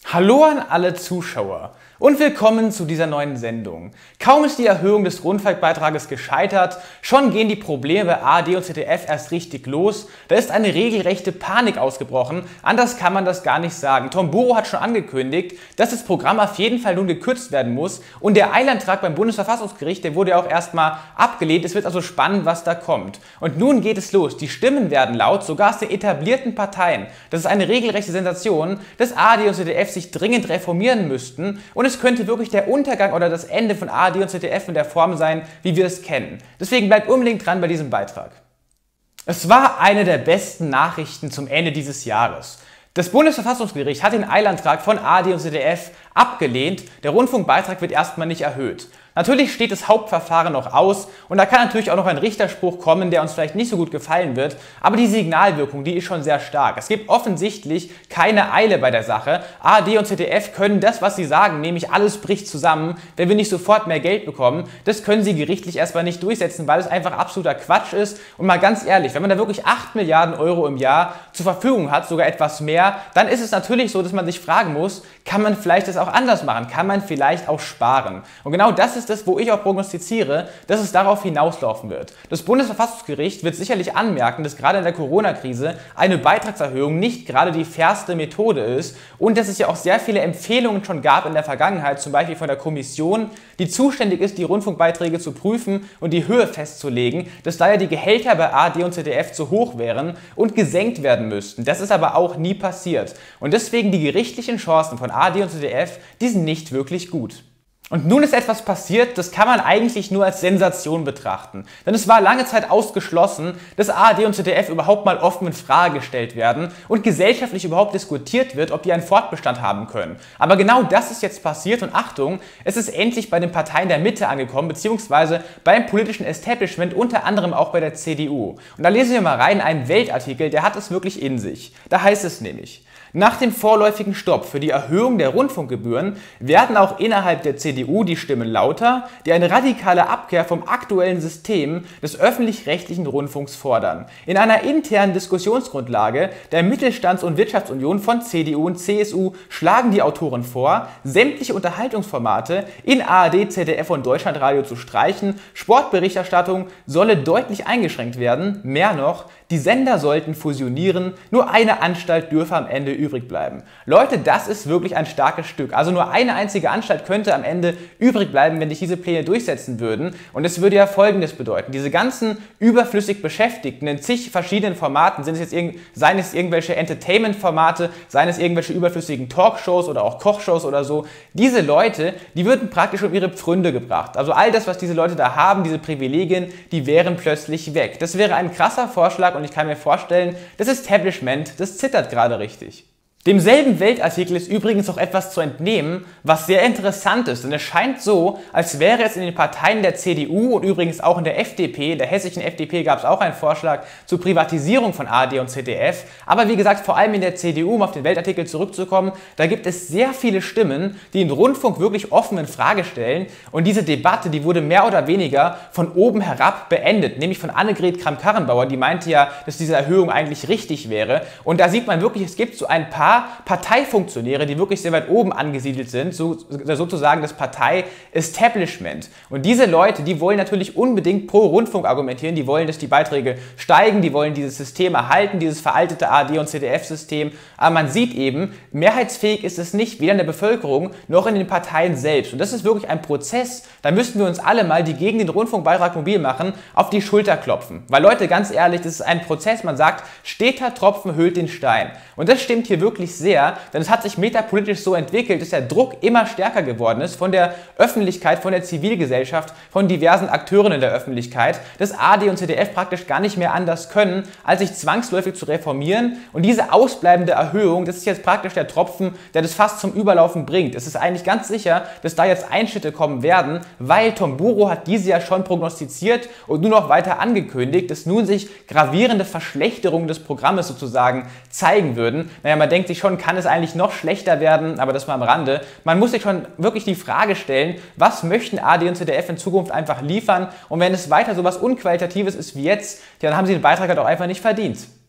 Hallo an alle Zuschauer und willkommen zu dieser neuen Sendung. Kaum ist die Erhöhung des Rundfunkbeitrages gescheitert, schon gehen die Probleme bei ARD und ZDF erst richtig los. Da ist eine regelrechte Panik ausgebrochen, anders kann man das gar nicht sagen. Tom Buro hat schon angekündigt, dass das Programm auf jeden Fall nun gekürzt werden muss und der Eilantrag beim Bundesverfassungsgericht, der wurde ja auch erstmal abgelehnt. Es wird also spannend, was da kommt. Und nun geht es los, die Stimmen werden laut, sogar aus den etablierten Parteien. Das ist eine regelrechte Sensation, dass ARD und ZDF sich dringend reformieren müssten und es könnte wirklich der Untergang oder das Ende von ARD und ZDF in der Form sein, wie wir es kennen. Deswegen bleibt unbedingt dran bei diesem Beitrag. Es war eine der besten Nachrichten zum Ende dieses Jahres. Das Bundesverfassungsgericht hat den Eilantrag von ARD und ZDF abgelehnt. Der Rundfunkbeitrag wird erstmal nicht erhöht. Natürlich steht das Hauptverfahren noch aus und da kann natürlich auch noch ein Richterspruch kommen, der uns vielleicht nicht so gut gefallen wird, aber die Signalwirkung, die ist schon sehr stark. Es gibt offensichtlich keine Eile bei der Sache. ARD und ZDF können das, was sie sagen, nämlich alles bricht zusammen, wenn wir nicht sofort mehr Geld bekommen, das können sie gerichtlich erstmal nicht durchsetzen, weil es einfach absoluter Quatsch ist. Und mal ganz ehrlich, wenn man da wirklich 8 Milliarden Euro im Jahr zur Verfügung hat, sogar etwas mehr, dann ist es natürlich so, dass man sich fragen muss, kann man vielleicht das auch anders machen? Kann man vielleicht auch sparen? Und genau das ist das, wo ich auch prognostiziere, dass es darauf hinauslaufen wird. Das Bundesverfassungsgericht wird sicherlich anmerken, dass gerade in der Corona-Krise eine Beitragserhöhung nicht gerade die fairste Methode ist und dass es ja auch sehr viele Empfehlungen schon gab in der Vergangenheit, zum Beispiel von der Kommission, die zuständig ist, die Rundfunkbeiträge zu prüfen und die Höhe festzulegen, dass daher die Gehälter bei ARD und ZDF zu hoch wären und gesenkt werden müssten. Das ist aber auch nie passiert. Und deswegen die gerichtlichen Chancen von ARD und ZDF, die sind nicht wirklich gut. Und nun ist etwas passiert, das kann man eigentlich nur als Sensation betrachten. Denn es war lange Zeit ausgeschlossen, dass ARD und ZDF überhaupt mal offen in Frage gestellt werden und gesellschaftlich überhaupt diskutiert wird, ob die einen Fortbestand haben können. Aber genau das ist jetzt passiert und Achtung, es ist endlich bei den Parteien der Mitte angekommen, beziehungsweise beim politischen Establishment, unter anderem auch bei der CDU. Und da lesen wir mal rein einen Weltartikel, der hat es wirklich in sich. Da heißt es nämlich: Nach dem vorläufigen Stopp für die Erhöhung der Rundfunkgebühren werden auch innerhalb der CDU die Stimmen lauter, die eine radikale Abkehr vom aktuellen System des öffentlich-rechtlichen Rundfunks fordern. In einer internen Diskussionsgrundlage der Mittelstands- und Wirtschaftsunion von CDU und CSU schlagen die Autoren vor, sämtliche Unterhaltungsformate in ARD, ZDF und Deutschlandradio zu streichen, Sportberichterstattung solle deutlich eingeschränkt werden, mehr noch, die Sender sollten fusionieren, nur eine Anstalt dürfe am Ende übrig bleiben. Leute, das ist wirklich ein starkes Stück. Also nur eine einzige Anstalt könnte am Ende übrig bleiben, wenn sich diese Pläne durchsetzen würden. Und es würde ja Folgendes bedeuten: Diese ganzen überflüssig Beschäftigten in zig verschiedenen Formaten, seien es irgendwelche Entertainment-Formate, seien es irgendwelche überflüssigen Talkshows oder auch Kochshows oder so, diese Leute, die würden praktisch um ihre Pfründe gebracht. Also all das, was diese Leute da haben, diese Privilegien, die wären plötzlich weg. Das wäre ein krasser Vorschlag und ich kann mir vorstellen, das Establishment, das zittert gerade richtig. Demselben Weltartikel ist übrigens auch etwas zu entnehmen, was sehr interessant ist, denn es scheint so, als wäre es in den Parteien der CDU und übrigens auch in der FDP, der hessischen FDP gab es auch einen Vorschlag zur Privatisierung von ARD und ZDF, aber wie gesagt, vor allem in der CDU, um auf den Weltartikel zurückzukommen, da gibt es sehr viele Stimmen, die den Rundfunk wirklich offen in Frage stellen und diese Debatte, die wurde mehr oder weniger von oben herab beendet, nämlich von Annegret Kramp-Karrenbauer, die meinte ja, dass diese Erhöhung eigentlich richtig wäre und da sieht man wirklich, es gibt so ein paar Parteifunktionäre, die wirklich sehr weit oben angesiedelt sind, sozusagen das Partei-Establishment. Und diese Leute, die wollen natürlich unbedingt pro Rundfunk argumentieren, die wollen, dass die Beiträge steigen, die wollen dieses System erhalten, dieses veraltete ARD- und ZDF-System. Aber man sieht eben, mehrheitsfähig ist es nicht, weder in der Bevölkerung noch in den Parteien selbst. Und das ist wirklich ein Prozess, da müssten wir uns alle mal, die gegen den Rundfunkbeitrag mobil machen, auf die Schulter klopfen. Weil Leute, ganz ehrlich, das ist ein Prozess, man sagt, steter Tropfen höhlt den Stein. Und das stimmt hier wirklich sehr, denn es hat sich metapolitisch so entwickelt, dass der Druck immer stärker geworden ist von der Öffentlichkeit, von der Zivilgesellschaft, von diversen Akteuren in der Öffentlichkeit, dass ARD und ZDF praktisch gar nicht mehr anders können, als sich zwangsläufig zu reformieren. Und diese ausbleibende Erhöhung, das ist jetzt praktisch der Tropfen, der das fast zum Überlaufen bringt. Es ist eigentlich ganz sicher, dass da jetzt Einschnitte kommen werden, weil Tom Buro hat diese ja schon prognostiziert und nur noch weiter angekündigt, dass nun sich gravierende Verschlechterungen des Programmes sozusagen zeigen würden. Naja, man denkt sich schon, kann es eigentlich noch schlechter werden, aber das mal am Rande. Man muss sich schon wirklich die Frage stellen, was möchten ARD und ZDF in Zukunft einfach liefern und wenn es weiter so was Unqualitatives ist wie jetzt, dann haben sie den Beitrag halt auch einfach nicht verdient.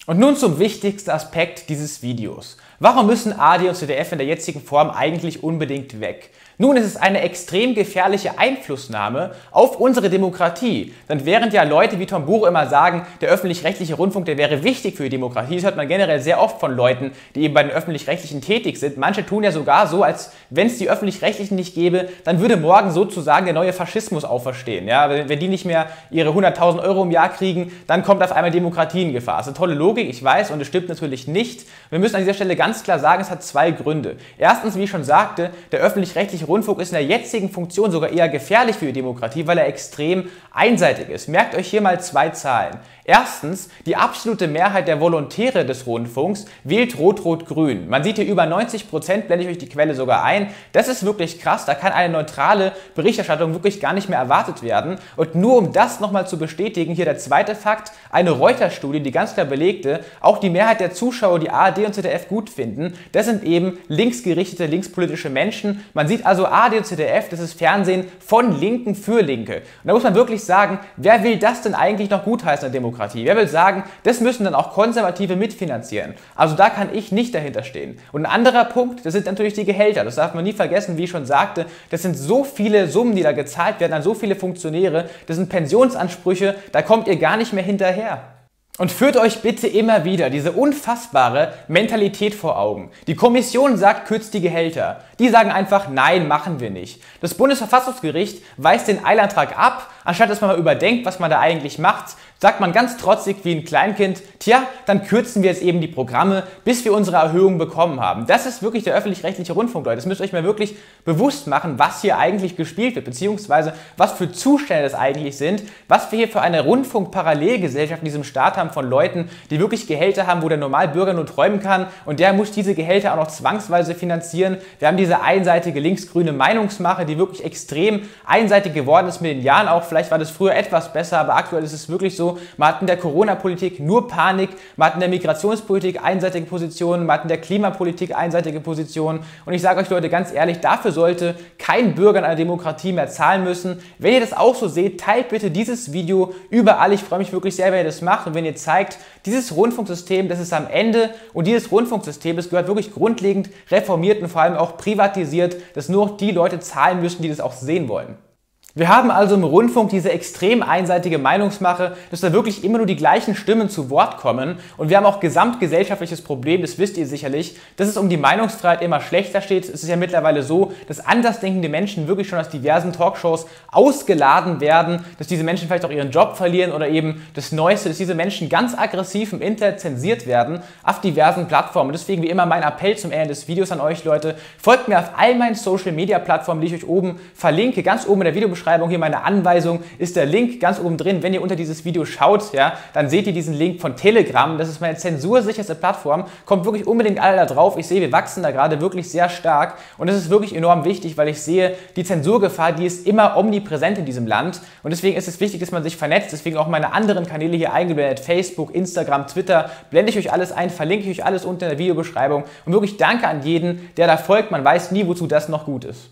Und nun zum wichtigsten Aspekt dieses Videos. Warum müssen ARD und ZDF in der jetzigen Form eigentlich unbedingt weg? Nun ist es eine extrem gefährliche Einflussnahme auf unsere Demokratie. Denn während ja Leute wie Tom Buro immer sagen, der öffentlich-rechtliche Rundfunk, der wäre wichtig für die Demokratie, das hört man generell sehr oft von Leuten, die eben bei den Öffentlich-Rechtlichen tätig sind. Manche tun ja sogar so, als wenn es die Öffentlich-Rechtlichen nicht gäbe, dann würde morgen sozusagen der neue Faschismus auferstehen. Ja, wenn die nicht mehr ihre 100.000 € im Jahr kriegen, dann kommt auf einmal Demokratie in Gefahr. Das ist eine tolle Logik, ich weiß, und es stimmt natürlich nicht. Wir müssen an dieser Stelle ganz klar sagen, es hat zwei Gründe. Erstens, wie ich schon sagte, der öffentlich-rechtliche Rundfunk ist in der jetzigen Funktion sogar eher gefährlich für die Demokratie, weil er extrem einseitig ist. Merkt euch hier mal zwei Zahlen. Erstens, die absolute Mehrheit der Volontäre des Rundfunks wählt Rot-Rot-Grün. Man sieht hier über 90%, blende ich euch die Quelle sogar ein. Das ist wirklich krass, da kann eine neutrale Berichterstattung wirklich gar nicht mehr erwartet werden. Und nur um das nochmal zu bestätigen, hier der zweite Fakt, eine Reuters-Studie, die ganz klar belegte, auch die Mehrheit der Zuschauer, die ARD und ZDF gut finden, das sind eben linksgerichtete, linkspolitische Menschen. Man sieht also ARD und ZDF, das ist Fernsehen von Linken für Linke. Und da muss man wirklich sagen, wer will das denn eigentlich noch gutheißen in der Demokratie? Wer will sagen, das müssen dann auch Konservative mitfinanzieren? Also da kann ich nicht dahinter stehen. Und ein anderer Punkt, das sind natürlich die Gehälter. Das darf man nie vergessen, wie ich schon sagte, das sind so viele Summen, die da gezahlt werden an so viele Funktionäre, das sind Pensionsansprüche, da kommt ihr gar nicht mehr hinterher. Und führt euch bitte immer wieder diese unfassbare Mentalität vor Augen. Die Kommission sagt, kürzt die Gehälter. Die sagen einfach, nein, machen wir nicht. Das Bundesverfassungsgericht weist den Eilantrag ab. Anstatt dass man mal überdenkt, was man da eigentlich macht, sagt man ganz trotzig wie ein Kleinkind, tja, dann kürzen wir jetzt eben die Programme, bis wir unsere Erhöhung bekommen haben. Das ist wirklich der öffentlich-rechtliche Rundfunk, Leute. Das müsst ihr euch mal wirklich bewusst machen, was hier eigentlich gespielt wird, beziehungsweise was für Zustände das eigentlich sind, was wir hier für eine Rundfunk-Parallelgesellschaft in diesem Staat haben von Leuten, die wirklich Gehälter haben, wo der Normalbürger nur träumen kann, und der muss diese Gehälter auch noch zwangsweise finanzieren. Wir haben diese einseitige linksgrüne Meinungsmache, die wirklich extrem einseitig geworden ist mit den Jahren auch. Vielleicht war das früher etwas besser, aber aktuell ist es wirklich so, man hat in der Corona-Politik nur Panik, man hat in der Migrationspolitik einseitige Positionen, man hat in der Klimapolitik einseitige Positionen, und ich sage euch, Leute, ganz ehrlich, dafür sollte kein Bürger in einer Demokratie mehr zahlen müssen. Wenn ihr das auch so seht, teilt bitte dieses Video überall. Ich freue mich wirklich sehr, wenn ihr das macht und wenn ihr zeigt, dieses Rundfunksystem, das ist am Ende, und dieses Rundfunksystem, das gehört wirklich grundlegend reformiert und vor allem auch privatisiert, dass nur noch die Leute zahlen müssen, die das auch sehen wollen. Wir haben also im Rundfunk diese extrem einseitige Meinungsmache, dass da wirklich immer nur die gleichen Stimmen zu Wort kommen, und wir haben auch gesamtgesellschaftliches Problem, das wisst ihr sicherlich, dass es um die Meinungsfreiheit immer schlechter steht. Es ist ja mittlerweile so, dass andersdenkende Menschen wirklich schon aus diversen Talkshows ausgeladen werden, dass diese Menschen vielleicht auch ihren Job verlieren oder eben das Neueste, dass diese Menschen ganz aggressiv im Internet zensiert werden auf diversen Plattformen. Deswegen wie immer mein Appell zum Ende des Videos an euch, Leute, folgt mir auf all meinen Social-Media-Plattformen, die ich euch oben verlinke, ganz oben in der Videobeschreibung. Hier meine Anweisung ist der Link ganz oben drin. Wenn ihr unter dieses Video schaut, ja, dann seht ihr diesen Link von Telegram. Das ist meine zensursicherste Plattform. Kommt wirklich unbedingt alle da drauf. Ich sehe, wir wachsen da gerade wirklich sehr stark, und das ist wirklich enorm wichtig, weil ich sehe, die Zensurgefahr, die ist immer omnipräsent in diesem Land, und deswegen ist es wichtig, dass man sich vernetzt. Deswegen auch meine anderen Kanäle hier eingeblendet, Facebook, Instagram, Twitter, blende ich euch alles ein, verlinke ich euch alles unten in der Videobeschreibung, und wirklich danke an jeden, der da folgt. Man weiß nie, wozu das noch gut ist.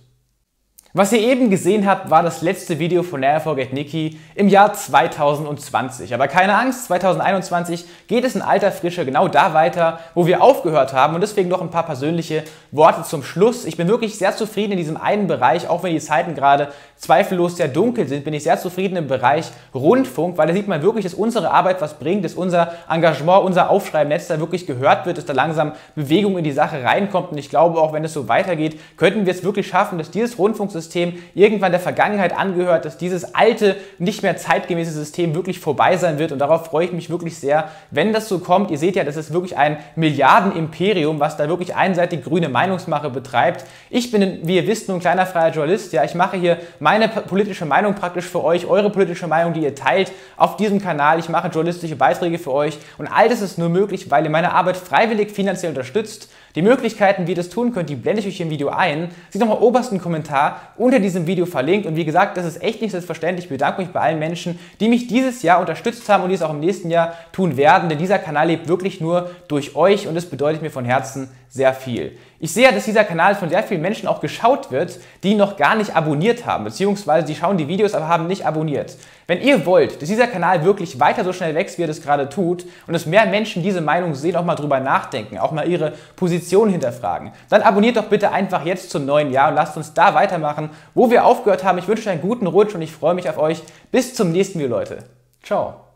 Was ihr eben gesehen habt, war das letzte Video von Never Forget Nikki im Jahr 2020. Aber keine Angst, 2021 geht es in alter Frische genau da weiter, wo wir aufgehört haben, und deswegen noch ein paar persönliche Worte zum Schluss. Ich bin wirklich sehr zufrieden in diesem einen Bereich, auch wenn die Zeiten gerade zweifellos sehr dunkel sind, bin ich sehr zufrieden im Bereich Rundfunk, weil da sieht man wirklich, dass unsere Arbeit was bringt, dass unser Engagement, unser Aufschrei im Netz da wirklich gehört wird, dass da langsam Bewegung in die Sache reinkommt, und ich glaube auch, wenn es so weitergeht, könnten wir es wirklich schaffen, dass dieses Rundfunksystem irgendwann der Vergangenheit angehört, dass dieses alte, nicht mehr zeitgemäße System wirklich vorbei sein wird, und darauf freue ich mich wirklich sehr, wenn das so kommt. Ihr seht ja, das ist wirklich ein Milliardenimperium, was da wirklich einseitig grüne Meinungsmache betreibt. Ich bin, wie ihr wisst, nur ein kleiner freier Journalist, ja, ich mache hier meine politische Meinung praktisch für euch, eure politische Meinung, die ihr teilt auf diesem Kanal. Ich mache journalistische Beiträge für euch, und all das ist nur möglich, weil ihr meine Arbeit freiwillig finanziell unterstützt. Die Möglichkeiten, wie ihr das tun könnt, die blende ich euch hier im Video ein. Seht nochmal obersten Kommentar unter diesem Video verlinkt, und wie gesagt, das ist echt nicht selbstverständlich. Ich bedanke mich bei allen Menschen, die mich dieses Jahr unterstützt haben und die es auch im nächsten Jahr tun werden, denn dieser Kanal lebt wirklich nur durch euch, und das bedeutet mir von Herzen sehr viel. Ich sehe, dass dieser Kanal von sehr vielen Menschen auch geschaut wird, die noch gar nicht abonniert haben, beziehungsweise die schauen die Videos, aber haben nicht abonniert. Wenn ihr wollt, dass dieser Kanal wirklich weiter so schnell wächst, wie er das gerade tut und dass mehr Menschen diese Meinung sehen, auch mal drüber nachdenken, auch mal ihre Position hinterfragen, dann abonniert doch bitte einfach jetzt zum neuen Jahr und lasst uns da weitermachen, wo wir aufgehört haben. Ich wünsche euch einen guten Rutsch und ich freue mich auf euch. Bis zum nächsten Video, Leute. Ciao.